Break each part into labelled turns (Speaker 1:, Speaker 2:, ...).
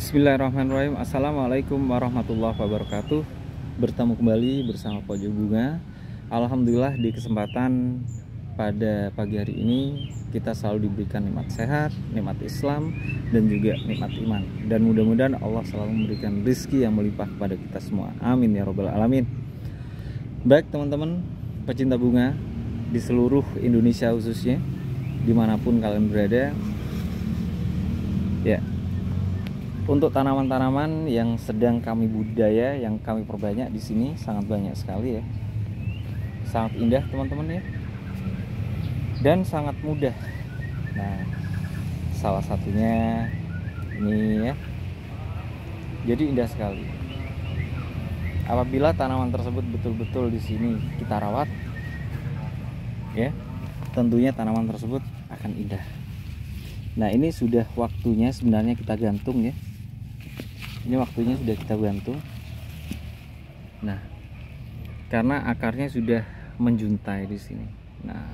Speaker 1: Bismillahirrahmanirrahim. Assalamualaikum warahmatullahi wabarakatuh. Bertemu kembali bersama Pojok Bunga. Alhamdulillah di kesempatan pada pagi hari ini kita selalu diberikan nikmat sehat, nikmat Islam, dan juga nikmat iman. Dan mudah-mudahan Allah selalu memberikan rezeki yang melimpah kepada kita semua. Amin ya robbal alamin. Baik teman-teman pecinta bunga di seluruh Indonesia khususnya, dimanapun kalian berada, ya, untuk tanaman-tanaman yang sedang kami budidaya, yang kami perbanyak di sini sangat banyak sekali ya. Sangat indah teman-teman ya. Dan sangat mudah. Nah, salah satunya ini ya. Jadi indah sekali. Apabila tanaman tersebut betul-betul di sini kita rawat, ya, tentunya tanaman tersebut akan indah. Nah, ini sudah waktunya sebenarnya kita gantung ya. Ini waktunya sudah kita gantung. Nah, karena akarnya sudah menjuntai di sini. Nah,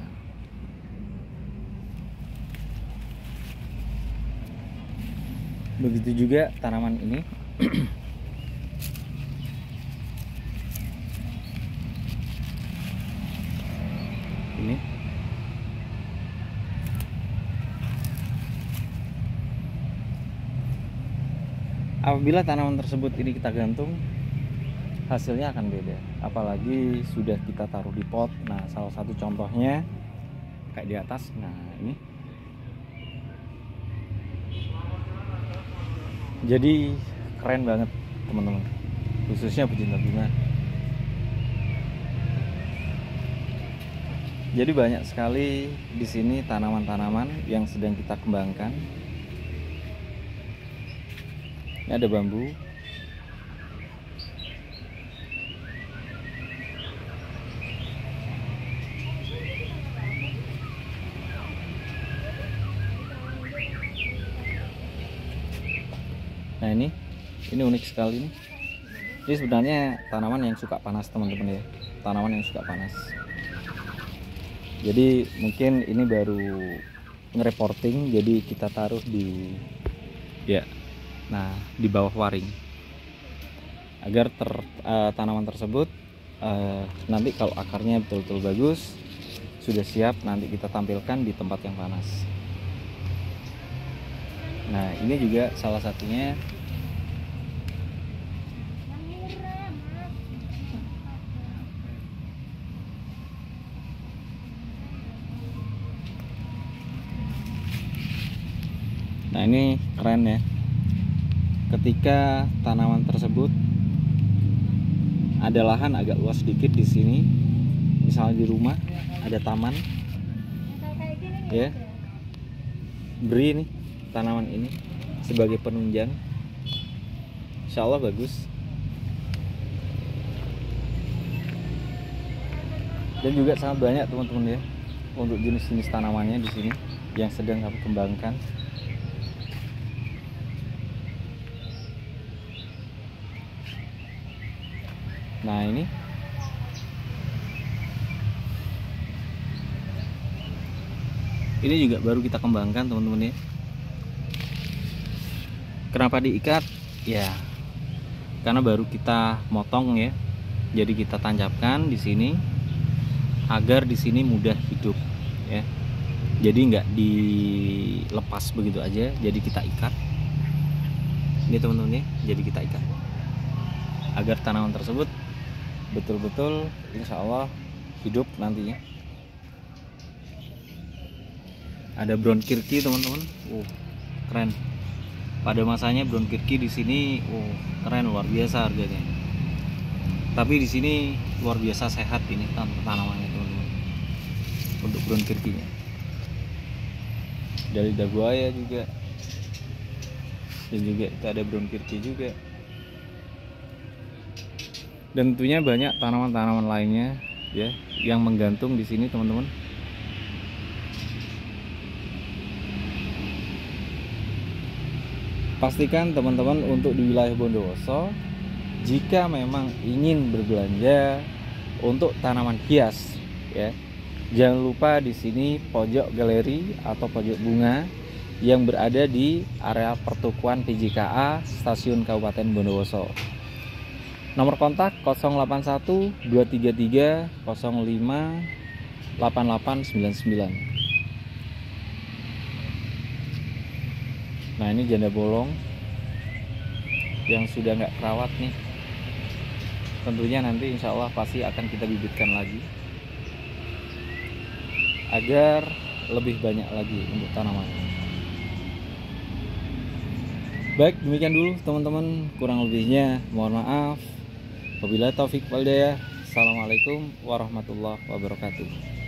Speaker 1: begitu juga tanaman ini. Ini apabila tanaman tersebut ini kita gantung, hasilnya akan beda. Apalagi sudah kita taruh di pot. Nah, salah satu contohnya kayak di atas. Nah, ini jadi keren banget teman-teman, khususnya pecinta bunga. Jadi banyak sekali di sini tanaman-tanaman yang sedang kita kembangkan. Ini ada bambu. Nah, ini unik sekali nih. Ini sebenarnya tanaman yang suka panas teman-teman ya. Tanaman yang suka panas. Jadi mungkin ini baru ngereporting, jadi kita taruh di di bawah waring agar tanaman tersebut nanti kalau akarnya betul-betul bagus, sudah siap nanti kita tampilkan di tempat yang panas. Nah, ini juga salah satunya. Nah, ini keren ya. Ketika tanaman tersebut ada lahan agak luas sedikit di sini, misalnya di rumah ada taman, ya, beri nih tanaman ini sebagai penunjang, insya Allah bagus. Dan juga sangat banyak teman-teman ya untuk jenis-jenis tanamannya di sini yang sedang kami kembangkan. Nah, ini juga baru kita kembangkan teman-teman ya. Kenapa diikat? Ya, karena baru kita motong ya. Jadi kita tancapkan di sini agar di sini mudah hidup ya. Jadi nggak dilepas begitu aja. Jadi kita ikat. Ini teman-teman ya. Jadi kita ikat agar tanaman tersebut betul-betul insya Allah hidup nantinya. Ada brown kirky teman-teman, keren. Pada masanya brown kirky di sini, keren, luar biasa harganya. Tapi di sini luar biasa sehat ini tanamannya teman-teman. Untuk brown kirky-nya, dari daguaya juga, dan juga kita ada brown kirky juga. Dan tentunya banyak tanaman-tanaman lainnya ya yang menggantung di sini teman-teman. Pastikan teman-teman untuk di wilayah Bondowoso, jika memang ingin berbelanja untuk tanaman hias ya, jangan lupa di sini pojok galeri atau pojok bunga yang berada di area pertukuan PJKA Stasiun Kabupaten Bondowoso. Nomor kontak 081 233 05 8899. Nah, ini janda bolong yang sudah nggak kerawat nih. Tentunya nanti insya Allah pasti akan kita bibitkan lagi agar lebih banyak lagi untuk tanaman. Baik, demikian dulu teman-teman, kurang lebihnya mohon maaf. Wabillahi taufik wal hidayah. Assalamualaikum warahmatullahi wabarakatuh.